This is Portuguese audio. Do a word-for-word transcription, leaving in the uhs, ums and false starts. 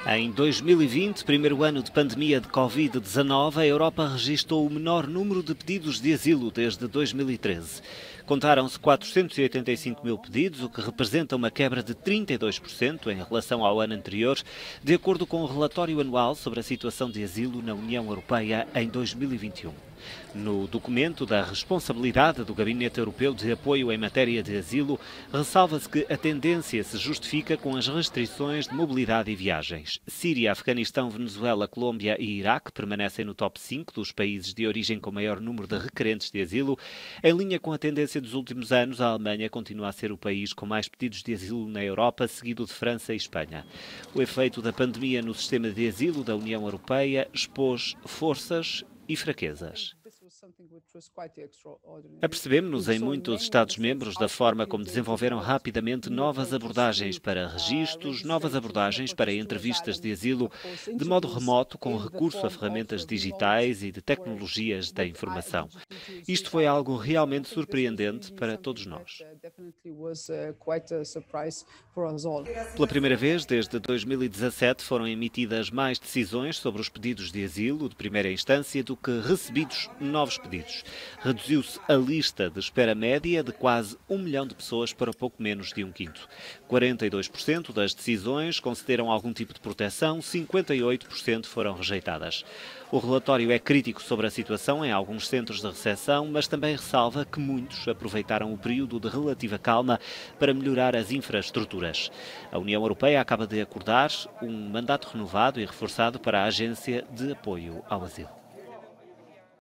Em dois mil e vinte, primeiro ano de pandemia de Covid dezanove, a Europa registrou o menor número de pedidos de asilo desde dois mil e treze. Contaram-se quatrocentos e oitenta e cinco mil pedidos, o que representa uma quebra de trinta e dois por cento em relação ao ano anterior, de acordo com o relatório anual sobre a situação de asilo na União Europeia em dois mil e vinte e um. No documento da responsabilidade do Gabinete Europeu de Apoio em matéria de asilo, ressalva-se que a tendência se justifica com as restrições de mobilidade e viagens. Síria, Afeganistão, Venezuela, Colômbia e Iraque permanecem no top cinco dos países de origem com maior número de requerentes de asilo. Em linha com a tendência dos últimos anos, a Alemanha continua a ser o país com mais pedidos de asilo na Europa, seguido de França e Espanha. O efeito da pandemia no sistema de asilo da União Europeia expôs forças e fraquezas. Apercebemos-nos em muitos Estados-membros da forma como desenvolveram rapidamente novas abordagens para registros, novas abordagens para entrevistas de asilo, de modo remoto, com recurso a ferramentas digitais e de tecnologias da informação. Isto foi algo realmente surpreendente para todos nós. Pela primeira vez, desde dois mil e dezassete, foram emitidas mais decisões sobre os pedidos de asilo de primeira instância do que recebidos novos pedidos. Reduziu-se a lista de espera média de quase um milhão de pessoas para pouco menos de um quinto. quarenta e dois por cento das decisões concederam algum tipo de proteção, cinquenta e oito por cento foram rejeitadas. O relatório é crítico sobre a situação em alguns centros de recepção, mas também ressalva que muitos aproveitaram o período de relativa calma para melhorar as infraestruturas. A União Europeia acaba de acordar um mandato renovado e reforçado para a Agência de Apoio ao Asilo.